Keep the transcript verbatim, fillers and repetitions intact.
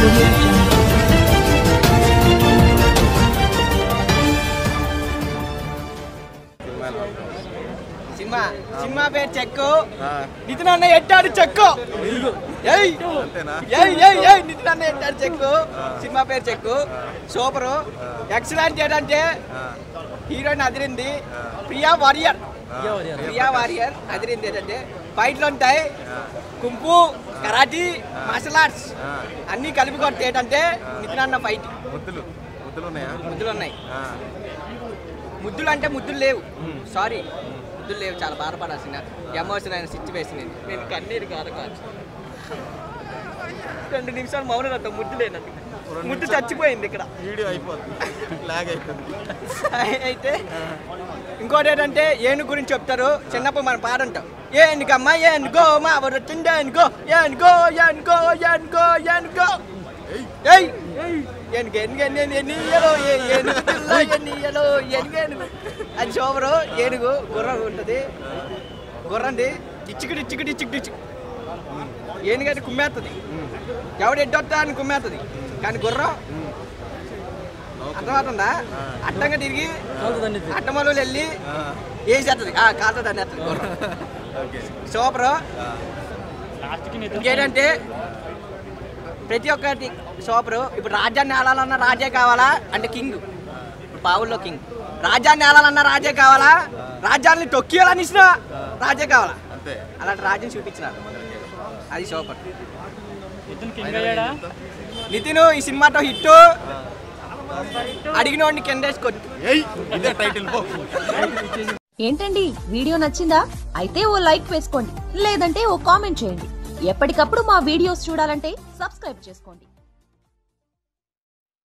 Cinema cinema పేరు చెక్కు. నితిన్ అన్న ఎట్టాడు చెక్కు. నితిన్ అన్న ఎట్టాడు చెక్కు. సినిమా పేరు చెక్కు. సూపరు. ఎక్సలెంట్ ఏంటంటే హీరోయిన్ అదిరింది. ప్రియా వారియర్ ప్రియా వారియర్ అదిరింది. ఏంటంటే ఫైట్లు ఉంటాయి, కుంపు, కరాటీ, మార్షల్ ఆర్ట్స్ అన్నీ కలిపి కొడితే ఏంటంటే నితిన్ అన్న ఫైట్. ముద్దులు ముద్దులు ఉన్నాయి. ముద్దులు అంటే ముద్దులు లేవు, సారీ ముద్దులు లేవు. చాలా బాధపడాల్సిన ఎమోషన్ అయిన సిచ్యువేషన్ ఇది. నేను కన్నీరు కాదు కాదు రెండు నిమిషాలు మౌనం అంత ముద్దు లేనందుకు. ముద్దు చచ్చిపోయింది ఇక్కడ. అయితే ఇంకోటి ఏంటంటే ఏనుగు గురించి చెప్తారు. చిన్నప్పుడు మనం పాడంటాం, ఏనుగమ్మా ఏనుగో మా వచ్చిండే ఏనుగో ఏనుగో ఏనుగో ఏనుగో ఏనుగో ఏనుగు ఎనుగు ఎన్నియలో ఏనుగు ఎన్నియలో ఏనుగు ఏనుగు అది సోమరు. ఏనుగు గుర్రం ఉంటుంది. గుర్రండి డిచ్చికి డిచ్చికి డిచ్చికి డిచ్చికి ఏనుగైతే కుమ్మేస్తుంది. ఎవడు ఎడ్డొస్తా అని కుమ్మేస్తుంది. కానీ గుర్రం అర్థమవుతుందా? అడ్డంగా తిరిగి అడ్డమలో వెళ్ళి వేసేస్తుంది. కాదు దాన్ని వేస్తుంది గుర్రం. సూపరు. ఇంకేంటంటే ప్రతి ఒక్కటి సూపరు. ఇప్పుడు రాజ్యాన్ని ఆడాలన్నా రాజే కావాలా అంటే కింగ్. ఇప్పుడు పావుల్లో కింగ్. రాజ్యాన్ని ఆడాలన్నా రాజే కావాలా, రాజ్యాన్ని తొక్కియాలని ఇచ్చిన రాజే కావాలా, అలాంటి రాజ్యం చూపించినారు. అది సూపర్. నితిన్ ఈ సినిమాతో హిట్. అడిగిన వాడిని కిందేసుకోండి. ఏంటండి వీడియో నచ్చిందా? అయితే ఓ లైక్ వేసుకోండి, లేదంటే ఓ కామెంట్ చేయండి. ఎప్పటికప్పుడు మా వీడియోస్ చూడాలంటే సబ్స్క్రైబ్ చేసుకోండి.